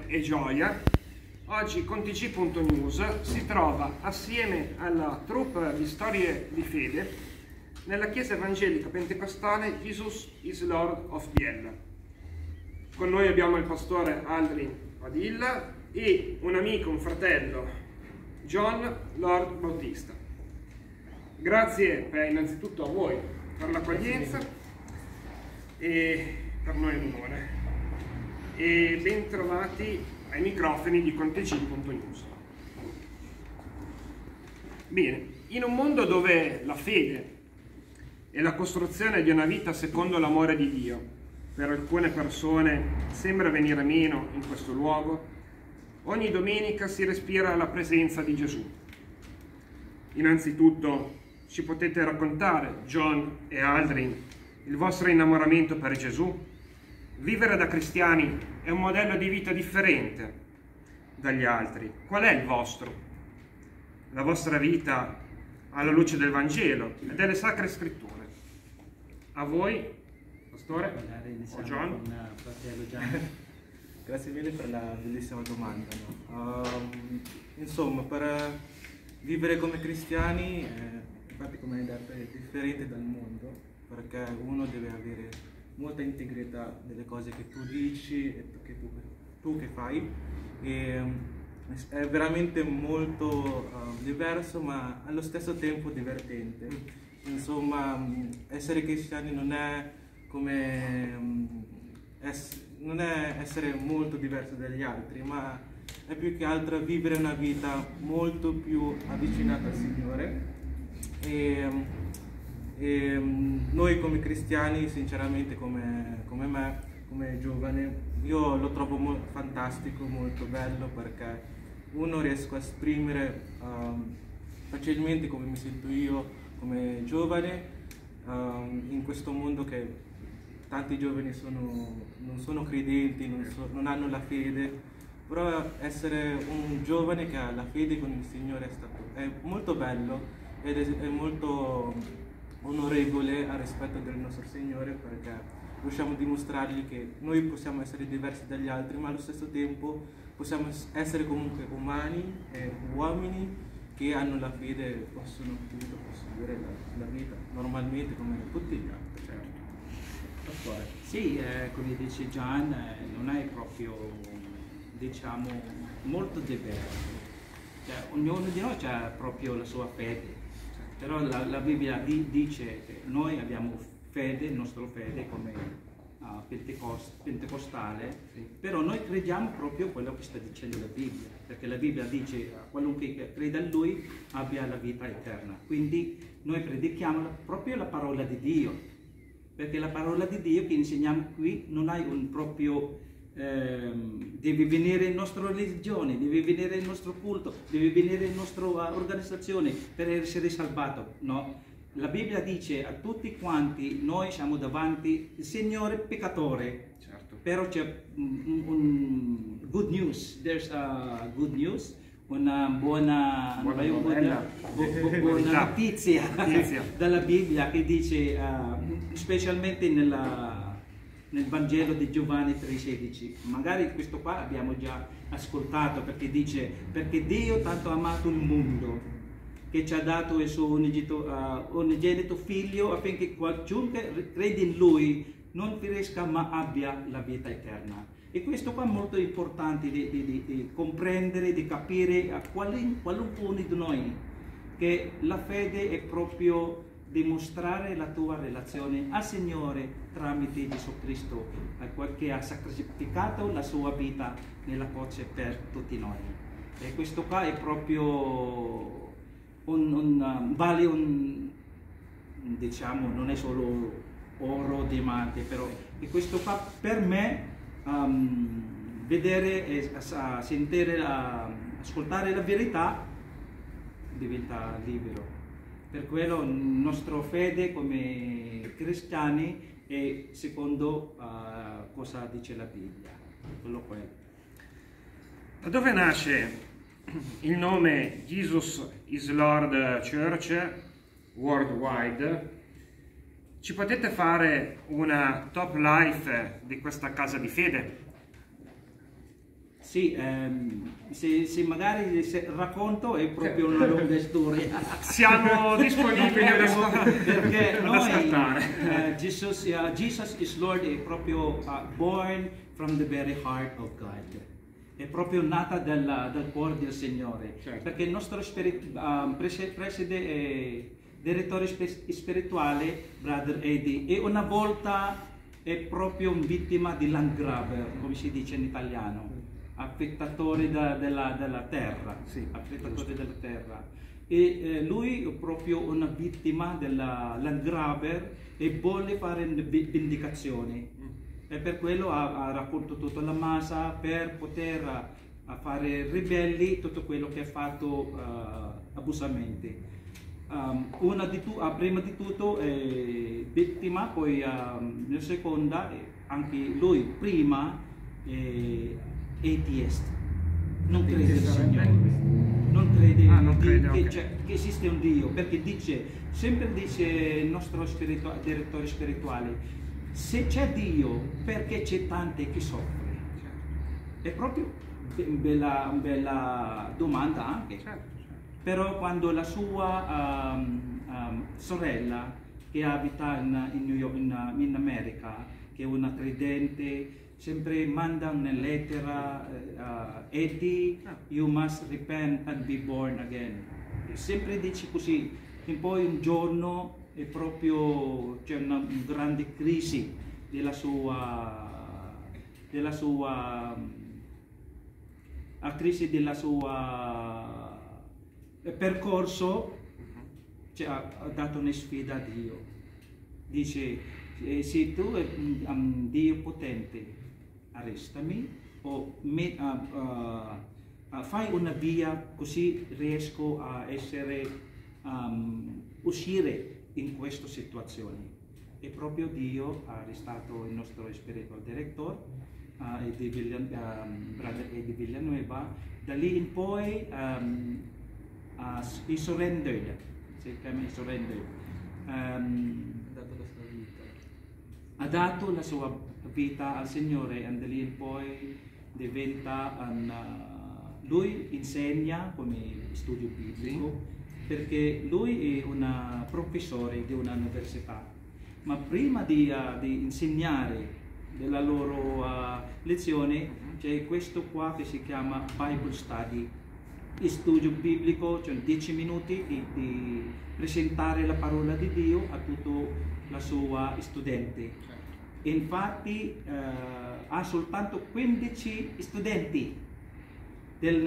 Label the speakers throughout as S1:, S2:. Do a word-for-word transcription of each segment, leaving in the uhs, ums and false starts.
S1: e gioia. Oggi con T G punto news si trova assieme alla troupe di storie di fede nella chiesa evangelica pentecostale Jesus is Lord of Biella. Con noi abbiamo il pastore Aldrin Padilla e un amico, un fratello, John Lord Bautista. Grazie per, innanzitutto a voi per l'accoglienza e per noi è un onore. E ben trovati ai microfoni di T G punto news. Bene, in un mondo dove la fede e la costruzione di una vita secondo l'amore di Dio per alcune persone sembra venire meno in questo luogo, ogni domenica si respira la presenza di Gesù. Innanzitutto ci potete raccontare, John e Aldrin, il vostro innamoramento per Gesù? Vivere da cristiani è un modello di vita differente dagli altri. Qual è il vostro? La vostra vita alla luce del Vangelo e delle Sacre Scritture. A voi, Pastore, o John?
S2: Grazie mille per la bellissima domanda. No? Um, insomma, per vivere come cristiani, eh, infatti come hai detto, è differente dal mondo, perché uno deve avere molta integrità delle cose che tu dici e che tu, tu che fai, e è veramente molto uh, diverso ma allo stesso tempo divertente. Insomma, essere cristiani non è come um, ess non è essere molto diverso dagli altri, ma è più che altro vivere una vita molto più avvicinata al Signore. E, um, E, um, noi come cristiani, sinceramente, come, come me, come giovane, io lo trovo mo fantastico, molto bello, perché uno riesco a esprimere um, facilmente come mi sento io come giovane um, in questo mondo che tanti giovani sono, non sono credenti, non, so, non hanno la fede, però essere un giovane che ha la fede con il Signore è, stato, è molto bello ed è, è molto onorevole al rispetto del nostro Signore, perché riusciamo a dimostrargli che noi possiamo essere diversi dagli altri, ma allo stesso tempo possiamo essere comunque umani e uomini che hanno la fede e possono, appunto, possono vivere la, la vita normalmente come tutti gli altri. Certo.
S3: Sì, eh, come dice Gian, eh, non è proprio, diciamo, molto diverso. Cioè, ognuno di noi ha proprio la sua fede. Però la, la Bibbia di, dice che noi abbiamo fede, il nostro fede come uh, pentecost, pentecostale, sì. Però noi crediamo proprio quello che sta dicendo la Bibbia, perché la Bibbia dice che uh, qualunque creda in Lui abbia la vita eterna. Quindi noi predichiamo la, proprio la parola di Dio, perché la parola di Dio che insegniamo qui non hai un proprio... Eh, devi venire in nostra religione, devi venire il nostro culto, devi venire in nostra organizzazione per essere salvato. No, la Bibbia dice a tutti quanti noi siamo davanti il Signore peccatore. Certo. Però c'è un, un good news, there's a good news, una buona, buona, buona, buona, buona, buona notizia, notizia dalla Bibbia che dice uh, specialmente nella nel Vangelo di Giovanni tre sedici, magari questo qua abbiamo già ascoltato, perché dice: perché Dio tanto ha amato il mondo che ci ha dato il suo unigenito, uh, unigenito figlio, affinché qualunque crede in Lui non perisca ma abbia la vita eterna. E questo qua è molto importante di, di, di, di comprendere, di capire a qualunque di noi, che la fede è proprio dimostrare la tua relazione al Signore tramite Gesù Cristo, che ha sacrificato la sua vita nella croce per tutti noi. E questo qua è proprio un, un vale un, diciamo, non è solo oro, diamante, però e questo qua per me um, vedere e a, sentire, a, ascoltare la verità diventa libero. Per quello la nostra fede come cristiani è secondo uh, cosa dice la Bibbia. Quello quello.
S1: Da dove nasce il nome Jesus is Lord Church Worldwide? Ci potete fare una top life di questa casa di fede?
S3: Sì, ehm, se, se magari se racconto è proprio una lunga storia.
S1: Siamo disponibili adesso
S3: perché
S1: ad
S3: noi,
S1: ascoltare.
S3: uh, Jesus, uh, Jesus is Lord è proprio uh, born from the very heart of God. È proprio nata dalla, dal cuore del Signore.
S1: Certo.
S3: Perché il nostro spirit, uh, prese, preside, eh, direttore spe- spirituale, Brother Eddie, e una volta è proprio vittima di landgrabber, come si dice in italiano, affettatore da, della, della terra,
S1: Sì,
S3: affettatore della terra. E eh, lui è proprio una vittima della landgrabber e vuole fare una vendicazione. Mm. E per quello ha, ha raccolto tutta la massa per poter a, a fare ribelli tutto quello che ha fatto uh, abusamente. Um, una di tu, uh, prima di tutto è vittima, poi um, la seconda anche lui prima è atheist, non crede nel Signore, non crede,
S1: ah, non crede
S3: di,
S1: okay.
S3: che, cioè, che esiste un Dio, perché dice, sempre dice il nostro spiritu- direttore spirituale, se c'è Dio perché c'è tante che soffre? È proprio una bella, bella domanda anche.
S1: Certo.
S3: Però quando la sua um, um, sorella che abita in, in, New York, in, in America, che è una credente, sempre manda una lettera, uh, Eddie, you must repent and be born again. E sempre dice così, e poi un giorno è proprio c'è una, una grande crisi della sua, della sua, la crisi della sua percorso, cioè, ha dato una sfida a Dio. Dice, eh, se tu è un Dio potente, arrestami o me, uh, uh, uh, fai una via così riesco a essere, um, uscire in questa situazione. E proprio Dio ha arrestato il nostro spiritual director, uh, Eddie Villan, um, Brother Eddie Villanueva. Da lì in poi um, Uh, he surrendered, si chiama he surrendered. Um,
S2: Ha dato la sua vita.
S3: Ha dato la sua vita al Signore e da lì in poi diventa un, uh, lui insegna come studio biblico, perché lui è un professore di un'università, ma prima di, uh, di insegnare della loro uh, lezione c'è questo qua che si chiama Bible Study, studio biblico, cioè dieci minuti di, di presentare la parola di Dio a tutto la sua studente. Infatti eh, ha soltanto quindici studenti del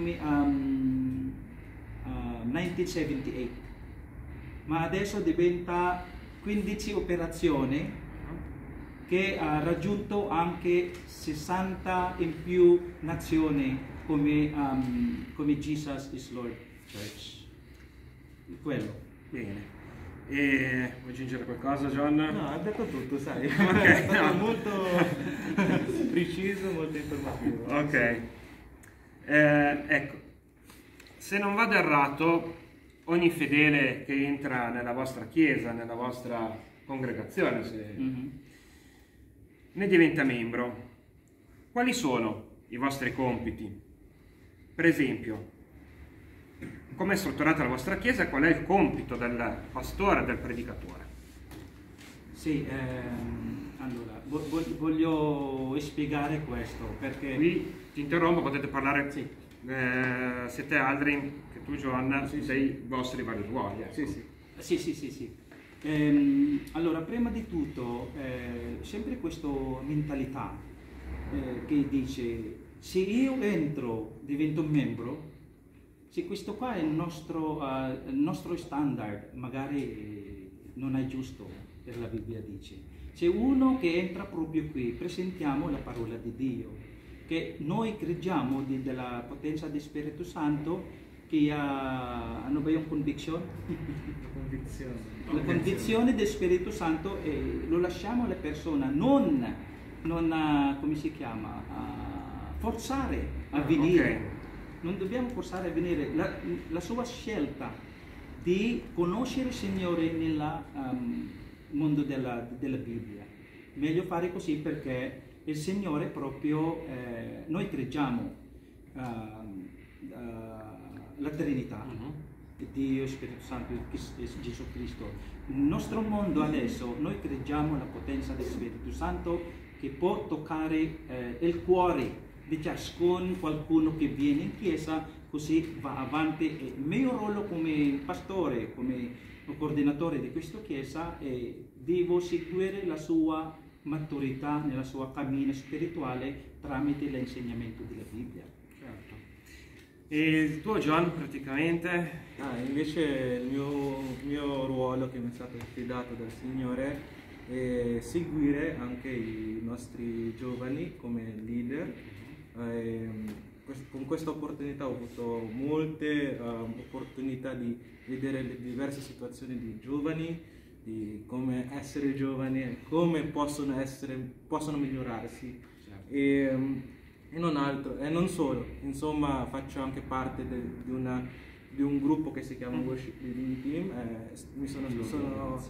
S3: um, uh, millenovecentosettantotto, ma adesso diventa quindici operazioni che ha raggiunto anche sessanta in più nazioni come, um, come Jesus is Lord Church. Quello.
S1: Bene. E vuoi aggiungere qualcosa, John?
S2: No, ha detto tutto, sai.
S1: Okay, no.
S2: Molto preciso, molto informativo.
S1: Ok. Eh, ecco, se non vado errato, ogni fedele che entra nella vostra chiesa, nella vostra congregazione, se
S3: Mm-hmm.
S1: ne diventa membro, quali sono i vostri compiti? Per esempio, come è strutturata la vostra chiesa e qual è il compito del pastore, del predicatore?
S3: Sì, ehm, allora, vo- vo- voglio spiegare questo perché...
S1: Qui ti interrompo, potete parlare,
S3: Sì.
S1: eh, siete Aldrin, che tu John,
S3: Sì, sì.
S1: dei vostri vari ruoli. Ecco.
S2: Sì, sì.
S3: Sì, sì, sì, sì. Ehm, allora, prima di tutto, eh, sempre questa mentalità eh, che dice, se io entro, divento un membro, se questo qua è il nostro, uh, il nostro standard, magari non è giusto, per la Bibbia dice. C'è uno che entra proprio qui, presentiamo la parola di Dio, che noi crediamo di, della potenza del Spirito Santo, che ha, hanno una conviction?
S2: La convinzione.
S3: La condizione del Spirito Santo e lo lasciamo alla persona, non, non a, come si chiama, a forzare a venire.
S1: Okay.
S3: Non dobbiamo forzare a venire. La, la sua scelta di conoscere il Signore nel um, mondo della, della Bibbia. Meglio fare così perché il Signore proprio, eh, noi crediamo uh, uh, la Trinità, uh-huh. Dio, Spirito Santo e Gesù Cristo. Nel nostro mondo adesso noi crediamo la potenza del Spirito Santo che può toccare eh, il cuore di ciascun qualcuno che viene in chiesa, così va avanti. E il mio ruolo come pastore, come coordinatore di questa chiesa, è devo seguire la sua maturità nella sua cammino spirituale tramite l'insegnamento della Bibbia.
S1: Certo. E il tuo John praticamente?
S2: Ah, invece il mio, mio ruolo che mi è stato affidato dal Signore è seguire anche i nostri giovani come leader. Eh, con questa opportunità ho avuto molte uh, opportunità di vedere le diverse situazioni di giovani, di come essere giovani e come possono, essere, possono migliorarsi. Certo. E, e non altro, e non solo, insomma faccio anche parte de, di, una, di un gruppo che si chiama Worship Leading Team. Eh, mi sono, sono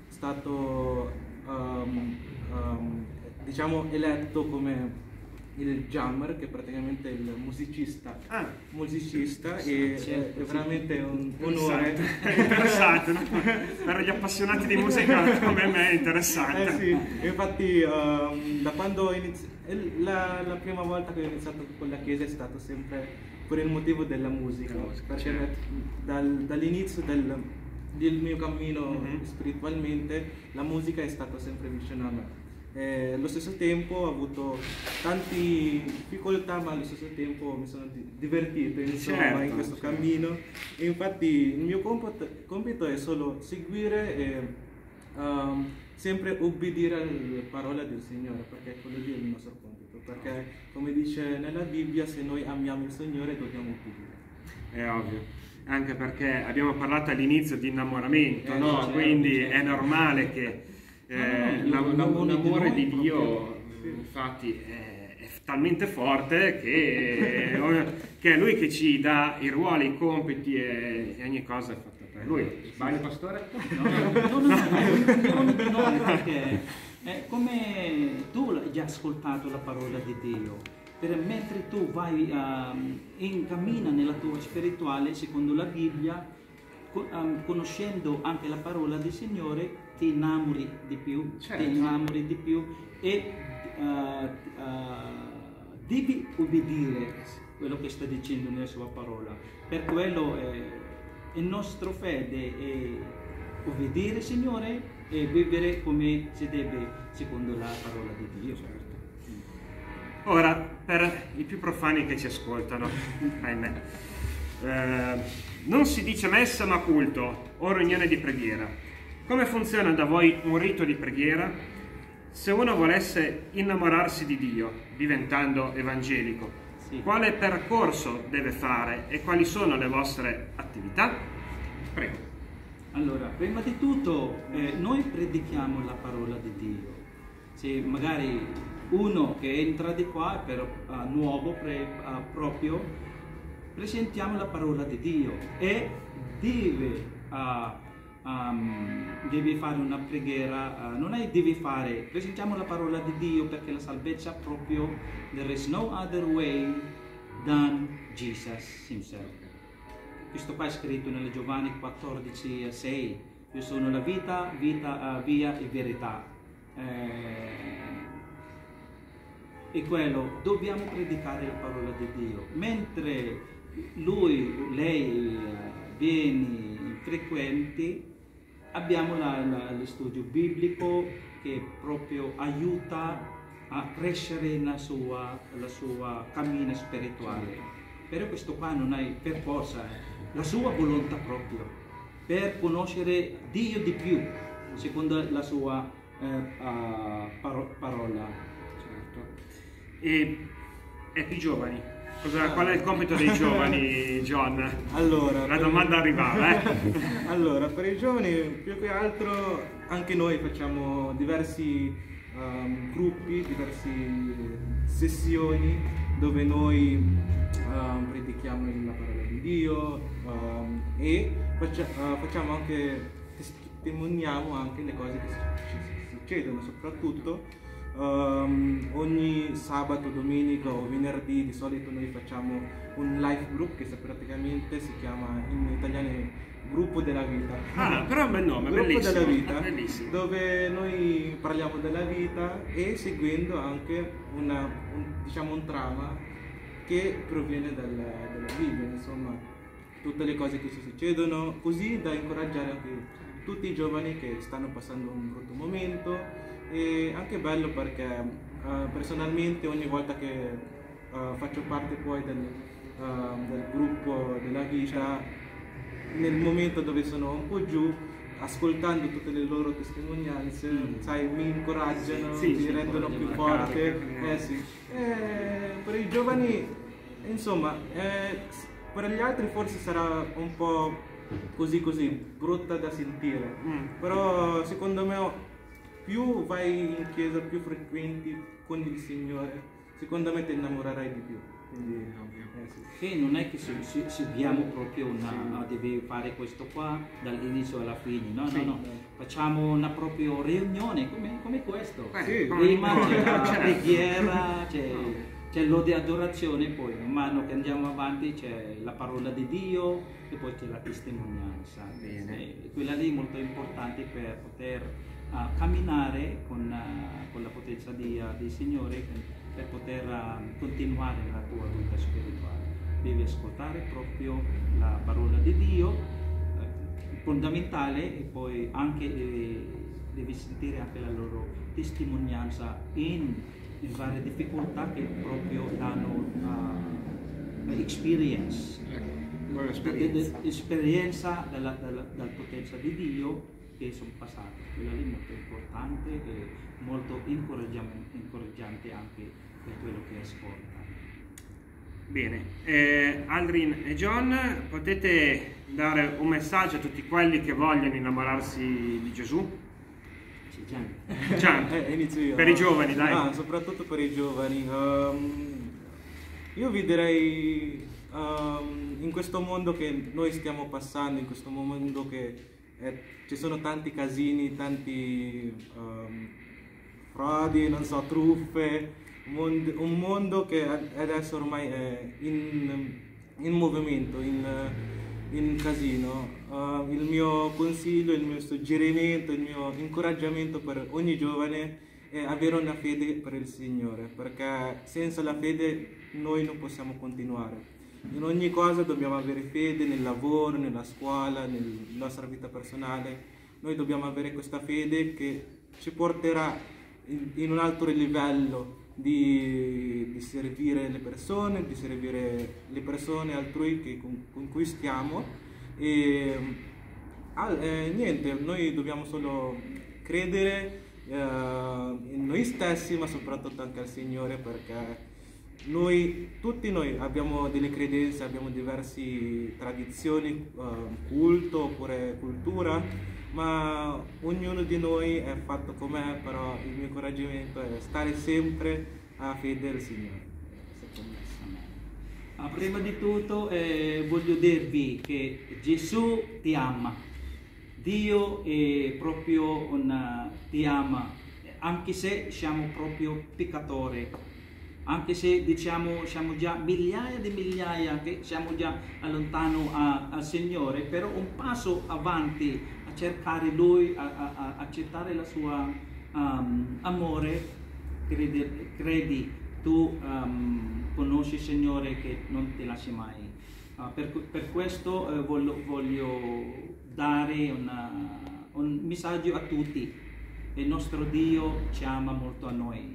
S2: stato um, um, diciamo eletto come il jammer, che è praticamente il musicista, ah. musicista e è, è veramente un onore.
S1: Interessante, no? Per gli appassionati di musica come me è interessante.
S2: Eh sì, infatti um, da quando inizi... la, la prima volta che ho iniziato con la chiesa è stato sempre per il motivo della musica, musica perché certo. dal, dall'inizio del, del mio cammino mm-hmm. spiritualmente la musica è stata sempre vicino a me. Eh, allo stesso tempo ho avuto tante difficoltà, ma allo stesso tempo mi sono divertito insomma, certo, in questo certo. cammino, e infatti il mio compito, compito è solo seguire e um, sempre obbedire alla parola del Signore, perché quello lì è il nostro compito, perché come dice nella Bibbia, se noi amiamo il Signore dobbiamo obbedire.
S1: È ovvio, anche perché abbiamo parlato all'inizio di innamoramento,
S2: eh,
S1: no?
S2: certo,
S1: Quindi
S2: certo.
S1: è normale che Eh, no, no, no, l'amore di Dio infatti è, è talmente forte che, che è Lui che ci dà i ruoli, i compiti e, e ogni cosa è fatta per Lui. Vai, pastore?
S3: No, no, no, no, no, no, no, perché è come tu hai già ascoltato la parola di Dio, per, mentre tu vai um, in cammina nella tua spirituale secondo la Bibbia, um, conoscendo anche la parola del Signore, ti innamori di più, certo. ti innamori di più e uh, uh, devi obbedire quello che sta dicendo nella sua parola. Per quello eh, il nostro fede è obbedire al Signore e vivere come si deve secondo la parola di Dio.
S1: Certo. Ora, per i più profani che ci ascoltano, ahimè, eh, non si dice messa ma culto o riunione di preghiera. Come funziona da voi un rito di preghiera? Se uno volesse innamorarsi di Dio diventando evangelico, sì. quale percorso deve fare e quali sono le vostre attività? Prego.
S3: Allora, prima di tutto eh, noi predichiamo la parola di Dio. Se magari uno che entra di qua per uh, nuovo pre, uh, proprio presentiamo la parola di Dio e deve uh, Um, devi fare una preghiera, uh, non è devi fare, presentiamo la parola di Dio, perché la salvezza proprio, there is no other way than Jesus himself. Questo qua è scritto nella Giovanni quattordici sei, io sono la vita, vita uh, via e verità, eh, e quello dobbiamo predicare la parola di Dio, mentre lui, lei uh, viene frequenti, abbiamo la, la, lo studio biblico che proprio aiuta a crescere nella sua, la sua cammino spirituale. Però questo qua non è per forza, la sua volontà proprio, per conoscere Dio di più, secondo la sua eh, uh, paro parola.
S1: Certo. E ai più giovani? Cosa, qual è il compito dei giovani, John?
S2: Allora,
S1: la domanda
S2: i...
S1: arrivava, eh?
S2: Allora, per i giovani più che altro anche noi facciamo diversi um, gruppi, diverse sessioni dove noi um, predichiamo la parola di Dio um, e faccia, uh, facciamo anche, testimoniamo anche le cose che ci succedono, soprattutto Um, ogni sabato, domenica o venerdì di solito noi facciamo un live group che praticamente si chiama in italiano Gruppo della Vita.
S1: Ah, però è un bel nome,
S2: Gruppo
S1: bellissimo.
S2: della Vita,
S1: Bellissimo.
S2: dove noi parliamo della vita e seguendo anche una, un, diciamo un trama che proviene dal, dalla Bibbia, insomma, tutte le cose che si succedono, così da incoraggiare anche tutti i giovani che stanno passando un brutto momento. E anche bello perché uh, personalmente ogni volta che uh, faccio parte poi del, uh, del gruppo della vita, nel momento dove sono un po' giù, ascoltando tutte le loro testimonianze, mm. sai, mi incoraggiano,
S1: sì,
S2: mi
S1: sì,
S2: rendono più forte. Eh, sì. eh, per i giovani, insomma, eh, per gli altri forse sarà un po' così così, brutta da sentire, mm. però secondo me più vai in chiesa, più frequenti con il Signore, secondo me ti innamorerai di più. Quindi, eh, sì.
S3: Sì, non è che seguiamo proprio una, no, devi fare questo qua dall'inizio alla fine, no,
S1: sì.
S3: no, no, facciamo una propria riunione come, come questo.
S1: Eh, sì.
S3: Prima c'è la preghiera, c'è, c'è l'ode adorazione, poi man mano che andiamo avanti c'è la parola di Dio e poi c'è la testimonianza.
S1: Bene.
S3: E quella lì è molto importante per poter a camminare con, uh, con la potenza di, uh, del Signore per poter uh, continuare la tua vita spirituale. Devi ascoltare proprio la parola di Dio, uh, fondamentale, e poi anche devi, devi sentire anche la loro testimonianza in, in varie difficoltà che proprio danno uh, experience,
S1: esperienza,
S3: esperienza dalla, dalla, dalla potenza di Dio che sono passati. Quella lì è molto importante e molto incoraggiante anche per quello che ascolta.
S1: Bene, eh, Aldrin e John, potete dare un messaggio a tutti quelli che vogliono innamorarsi di Gesù?
S3: Sì, Gian.
S1: Gian,
S2: eh, inizio io.
S1: Per i giovani, dai.
S2: Ah, soprattutto per i giovani. Um, io vi direi, um, in questo mondo che noi stiamo passando, in questo mondo che Eh, ci sono tanti casini, tanti um, frodi, non so, truffe, un mondo, un mondo che adesso ormai è in, in movimento, in, in casino. Uh, il mio consiglio, il mio suggerimento, il mio incoraggiamento per ogni giovane è avere una fede per il Signore, perché senza la fede noi non possiamo continuare. In ogni cosa dobbiamo avere fede, nel lavoro, nella scuola, nella nostra vita personale. Noi dobbiamo avere questa fede che ci porterà in, in un altro livello di, di servire le persone, di servire le persone altrui che, con, con cui stiamo. E eh, niente, noi dobbiamo solo credere eh, in noi stessi, ma soprattutto anche al Signore, perché noi, tutti noi abbiamo delle credenze, abbiamo diverse tradizioni, uh, culto oppure cultura, ma ognuno di noi è fatto com'è, però il mio incoraggiamento è stare sempre a fede al Signore.
S3: Ah, prima di tutto eh, voglio dirvi che Gesù ti ama, Dio è proprio una, ti ama, anche se siamo proprio peccatori. Anche se diciamo siamo già migliaia di migliaia che siamo già lontano al Signore, però un passo avanti a cercare Lui, a, a, a accettare la sua um, amore, credi, credi tu um, conosci il Signore che non ti lascia mai. Uh, per, per questo uh, voglio, voglio dare una, un messaggio a tutti. Il nostro Dio ci ama molto a noi.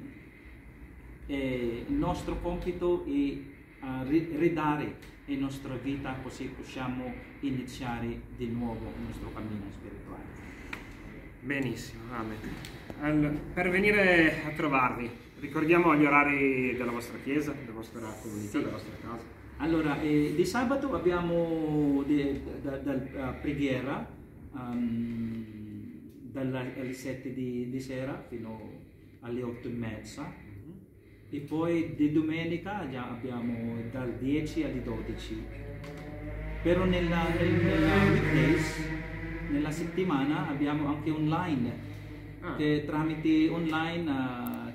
S3: E il nostro compito è uh, ridare la nostra vita, così possiamo iniziare di nuovo il nostro cammino spirituale.
S1: Benissimo, amen. Allora, per venire a trovarvi, ricordiamo gli orari della vostra chiesa, della vostra comunità, sì. Della vostra casa.
S3: Allora, eh, di sabato abbiamo de, da, da, da preghiera um, dalle sette di, di sera fino alle otto e mezza. E poi di domenica già abbiamo dal dieci alle dodici. Però nella, nella weekdays, nella settimana abbiamo anche online, ah. che tramite online uh,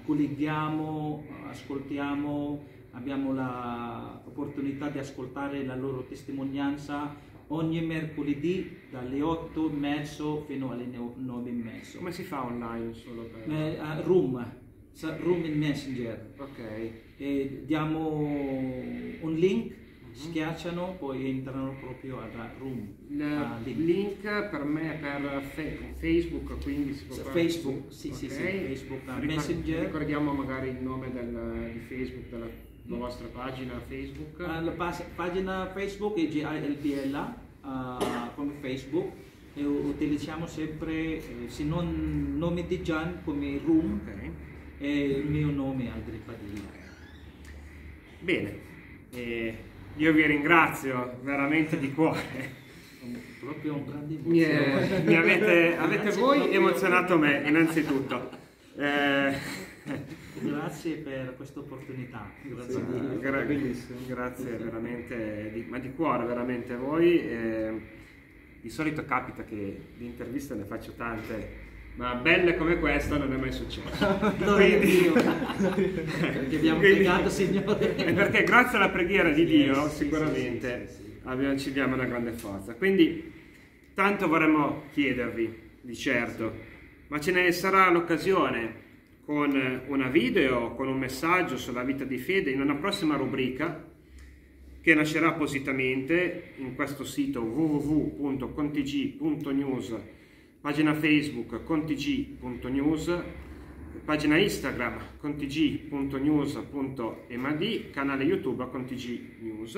S3: colleghiamo, ascoltiamo, abbiamo l'opportunità di ascoltare la loro testimonianza ogni mercoledì dalle otto e mezzo fino alle nove e mezzo.
S1: Come si fa online solo per...
S3: Eh, uh, Room, Room in Messenger.
S1: Ok.
S3: E diamo un link, schiacciano, poi entrano proprio alla Room.
S1: Il
S3: ah,
S1: link. link per me è per fe Facebook, quindi si può
S3: S-
S1: fare...
S3: Facebook, sì, sì, sì,
S1: Ok.
S3: Facebook, uh,
S1: Ricor-
S3: Messenger.
S1: Ricordiamo magari il nome del, di Facebook, della, della vostra pagina Facebook.
S3: Uh, la pas- pagina Facebook è G I L P L uh, come Facebook e utilizziamo sempre, eh, se non nome di Gian come Room,
S1: Ok.
S3: e il mio nome è Aldri Padilla.
S1: Bene, eh, io vi ringrazio veramente di cuore.
S3: Proprio un grande
S1: Mi,
S3: emozione.
S1: è- mi avete, avete
S3: Grazie
S1: voi
S3: proprio.
S1: emozionato me, innanzitutto. Eh,
S3: Grazie per questa opportunità. Grazie
S2: Sì,
S3: a Dio.
S1: gra-
S2: bellissimo.
S1: grazie veramente, di, ma di cuore veramente a voi. Eh, di solito capita che di interviste ne faccio tante, ma belle come questa non è mai successo.
S3: Gloria a Dio. Perché abbiamo
S1: Quindi-
S3: pregato, Signore.
S1: E perché grazie alla preghiera di
S3: Sì,
S1: Dio
S3: sì,
S1: sicuramente
S3: sì, sì, sì.
S1: abbiamo- ci diamo una grande forza. Quindi tanto vorremmo chiedervi, di certo, ma ce ne sarà l'occasione con una video, con un messaggio sulla vita di fede in una prossima rubrica che nascerà appositamente in questo sito w w w punto contg punto news, pagina Facebook contg punto news, pagina Instagram contg punto news punto m a d, canale YouTube contg news,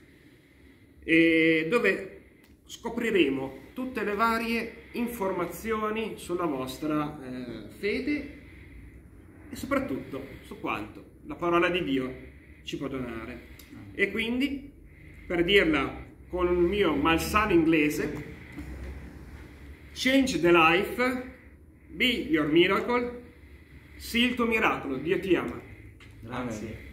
S1: e dove scopriremo tutte le varie informazioni sulla vostra eh, fede e soprattutto su quanto la parola di Dio ci può donare. E quindi, per dirla con un mio malsano inglese, change the life, be your miracle, see il tuo miracolo, Dio ti ama.
S3: Grazie.